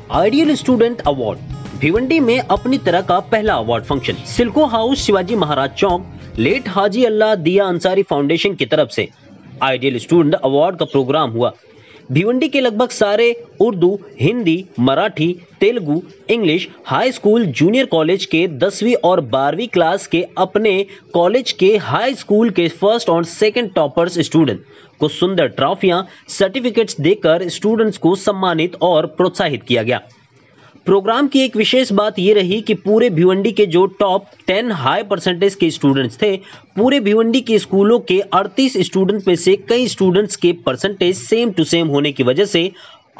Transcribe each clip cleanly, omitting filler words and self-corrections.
Ideal student award Bhiwandi में अपनी तरह का पहला award function Silco house Shivaji Maharaj Chowk late Haji Allah Diya Ansari foundation की तरफ से आइडियल स्टूडेंट अवार्ड का प्रोग्राम हुआ। भिवंडी के लगभग सारे Urdu, Hindi, Marathi, Telugu, English, high school, junior college के 10वीं और 12वीं क्लास के अपने कॉलेज के हाई स्कूल के फर्स्ट और सेकंड टॉपर्स स्टूडेंट को सुंदर ट्रॉफियां, सर्टिफिकेट्स देकर स्टूडेंट्स को सम्मानित और प्रोत्साहित किया गया। प्रोग्राम की एक विशेष बात यह रही कि पूरे भिवंडी के जो टॉप 10 हाई परसेंटेज के स्टूडेंट्स थे, पूरे भिवंडी के स्कूलों के 38 स्टूडेंट में से कई स्टूडेंट्स के परसेंटेज सेम टू सेम होने की वजह से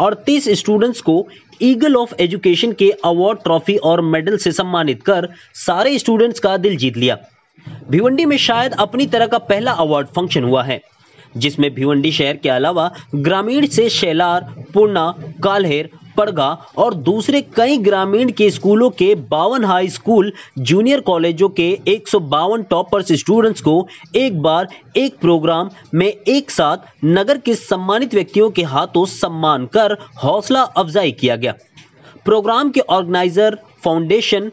38 स्टूडेंट्स को ईगल ऑफ एजुकेशन के अवार्ड, ट्रॉफी और मेडल से सम्मानित कर सारे स्टूडेंट्स का दिल जीत लिया। भिवंडी में शायद अपनी तरह का पहला अवार्ड फंक्शन हुआ है, जिसमें भिवंडी शहर के अलावा ग्रामीण से शेलार, पूर्णा, काल्हेर, पड़गा और दूसरे कई ग्रामीण के स्कूलों के 52 हाई स्कूल, जूनियर कॉलेजों के 152 टॉपर्स स्टूडेंट्स को एक बार एक प्रोग्राम में एक साथ नगर के सम्मानित व्यक्तियों के हाथों सम्मान कर हौसला अफजाई किया गया। प्रोग्राम के ऑर्गेनाइजर फाउंडेशन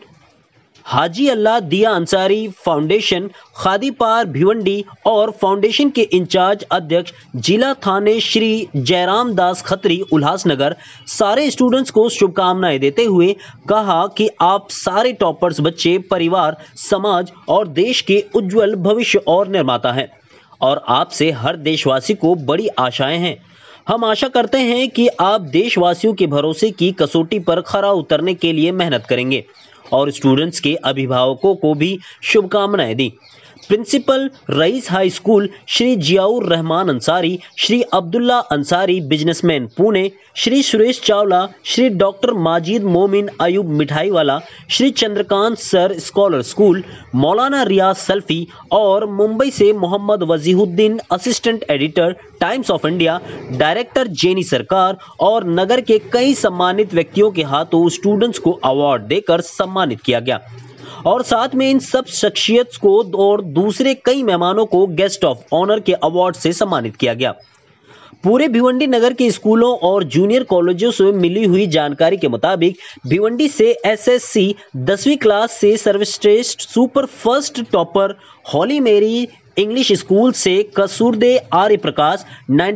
हाजी अल्लाह दिया अंसारी फाउंडेशन खादीपार भिवंडी और फाउंडेशन के इंचार्ज अध्यक्ष जिला थाने श्री जयराम दास खत्री उल्लासनगर सारे स्टूडेंट्स को शुभकामनाएं देते हुए कहा कि आप सारे टॉपर्स बच्चे परिवार, समाज और देश के उज्जवल भविष्य और निर्माता हैं और आपसे हर देशवासी को बड़ी आशाएं हैं। हम आशा करते हैं कि आप देशवासियों के भरोसे की कसौटी पर खरा उतरने के लिए मेहनत करेंगे और स्टूडेंट्स के अभिभावकों को भी शुभकामनाएं दी। Principal Rais high school Shri Ziaur Rahman Ansari, Shri Abdullah Ansari businessman Pune, Shri Suresh Chawla, Shri doctor Majid Momin Ayub Mithaiwala, Shri Chandrakant sir scholar school, Maulana Riyaz Salfi और मुंबई से Mohammed Wajihuddin assistant editor Times of India, director Jeni Sarkar और नगर के कई सम्मानित व्यक्तियों के हाथों स्टूडेंट्स को अवार्ड देकर सम्मानित किया गया और साथ में इन सब शख्सियत को और दूसरे कई मेहमानों को गेस्ट ऑफ ऑनर के अवार्ड से सम्मानित किया गया। पूरे भिवंडी नगर के स्कूलों और जूनियर कॉलेजों से मिली हुई जानकारी के मुताबिक भिवंडी से एसएससी 10वीं क्लास से सर्वश्रेष्ठ सुपर फर्स्ट टॉपर हॉली मेरी इंग्लिश स्कूल से कसूरदे Arya Prakash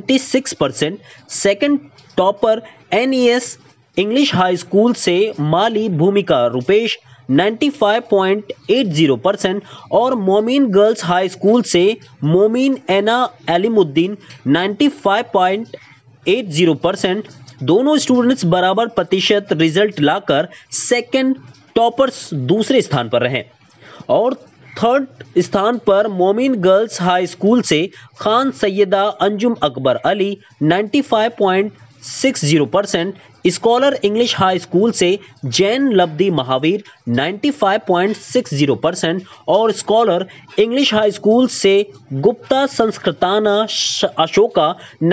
96%, second topper NES English high school से माली भूमिका रुपेश 95.80% और मोमीन गर्ल्स हाई स्कूल से मोमीन एना अलीमुद्दीन 95.80%। दोनों स्टूडेंट्स बराबर प्रतिशत रिजल्ट लाकर सेकंड टॉपर्स दूसरे स्थान पर रहे और थर्ड स्थान पर मोमीन गर्ल्स हाई स्कूल से Khan Saiyeda Anjum Akbar Ali 95.60%, scholar English high school से जैन लब्दी महावीर 95.60% और स्कॉलर इंग्लिश हाई स्कूल से गुप्ता संस्कृताना अशोका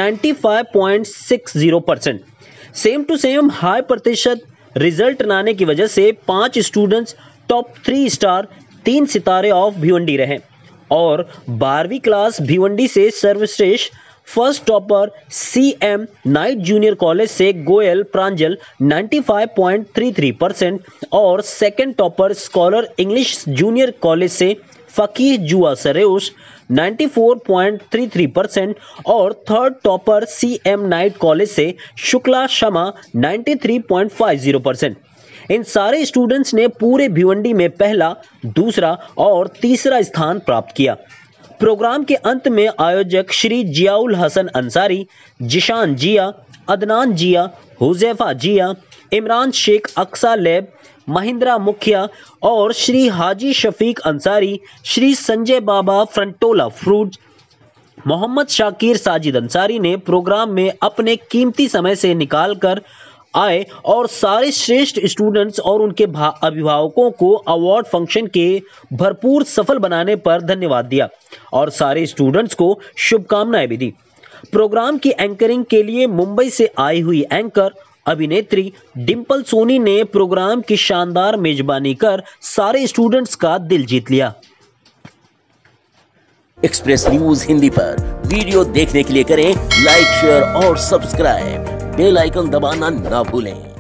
95.60%। सेम टू सेम हाई प्रतिशत रिजल्ट लाने की वजह से 5 स्टूडेंट्स टॉप 3 स्टार 3 सितारे ऑफ भिवंडी रहे और 12वीं क्लास भिवंडी से सर्वश्रेष्ठ first topper CM Knight junior college से गोयल प्रांजल 95.33% और second topper scholar English junior college से फकीह जुआ सरेउस 94.33% और third topper CM Knight college से शुक्ला शमा 93.50%। इन सारे स्टूडेंट्स ने पूरे भिवंडी में पहला, दूसरा और तीसरा स्थान प्राप्त किया। प्रोग्राम के अंत में आयोजक श्री जियाउल हसन अंसारी, जिशान जिया, अदनान जिया, हुजैफा जिया, इमरान शेख अक्सा लेब, महिंद्रा मुखिया और श्री हाजी शफीक अंसारी, श्री संजय बाबा फ्रंटोला फ्रूट, मोहम्मद शाकिर साजिद अंसारी ने प्रोग्राम में अपने कीमती समय से निकालकर आए और सारे श्रेष्ठ स्टूडेंट्स और उनके अभिभावकों को अवार्ड फंक्शन के भरपूर सफल बनाने पर धन्यवाद दिया और सारे स्टूडेंट्स को शुभकामनाएं भी दी। प्रोग्राम की एंकरिंग के लिए मुंबई से आई हुई एंकर अभिनेत्री डिंपल सोनी ने प्रोग्राम की शानदार मेजबानी कर सारे स्टूडेंट्स का दिल जीत लिया। एक्सप्रेस न्यूज हिंदी पर वीडियो देखने के लिए करें लाइक, शेयर और सब्सक्राइब। बेल आइकन दबाना ना भूलें।